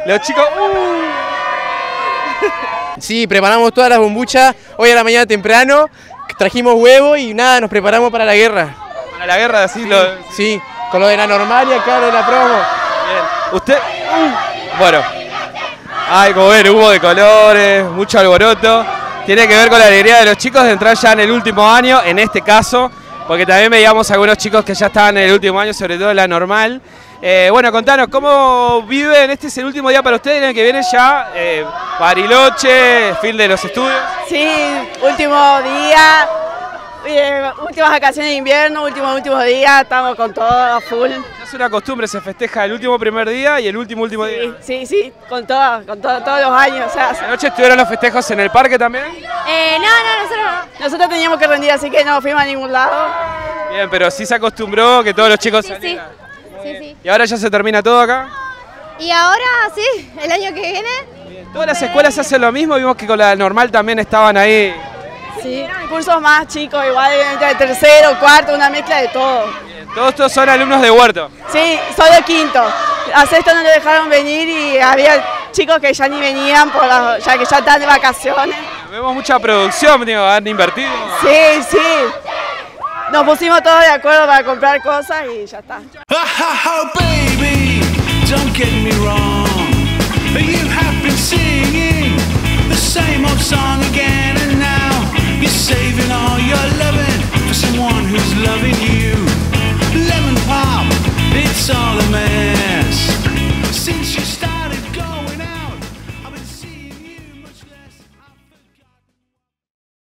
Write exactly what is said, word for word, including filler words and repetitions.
Los chicos... Uh. Sí, preparamos todas las bombuchas hoy a la mañana temprano, trajimos huevo y nada, nos preparamos para la guerra. Para la guerra, así Sí, lo... sí, con lo de la normal y acá de la promo. Bien. Usted... Uh. Bueno. Ay, como ven, hubo de colores, mucho alboroto. Tiene que ver con la alegría de los chicos de entrar ya en el último año, en este caso, porque también veíamos algunos chicos que ya estaban en el último año, sobre todo en la normal. Eh, bueno, contanos, ¿cómo viven? Este es el último día para ustedes, en el que viene ya eh, Bariloche, fin de los estudios. Sí, último día, eh, últimas vacaciones de invierno, último, último día, estamos con todo a full. Es una costumbre, se festeja el último primer día y el último último Sí, día. sí, sí, con todo, con todo, todos los años. O sea, ¿Anoche estuvieron los festejos en el parque también? eh, no, no, nosotros no. Nosotros teníamos que rendir, así que no fuimos a ningún lado. Bien, pero sí se acostumbró que todos los chicos Sí, sí. salieran. Sí, sí. ¿Y ahora ya se termina todo acá? Y ahora sí, el año que viene. Todas las escuelas hacen lo mismo, vimos que con la normal también estaban ahí. Sí, cursos más chicos, igual entre tercero, cuarto, una mezcla de todo. Todos estos son alumnos de Huerto. Sí, soy de quinto. A sexto no le dejaron venir y había chicos que ya ni venían, por la- ya que ya están de vacaciones. Vemos mucha producción, digo, han invertido. Sí, sí. Nos pusimos todos de acuerdo para comprar cosas y ya está. Oh, baby, don't get me wrong. You have been singing the same old song again, and now you're saving all your love.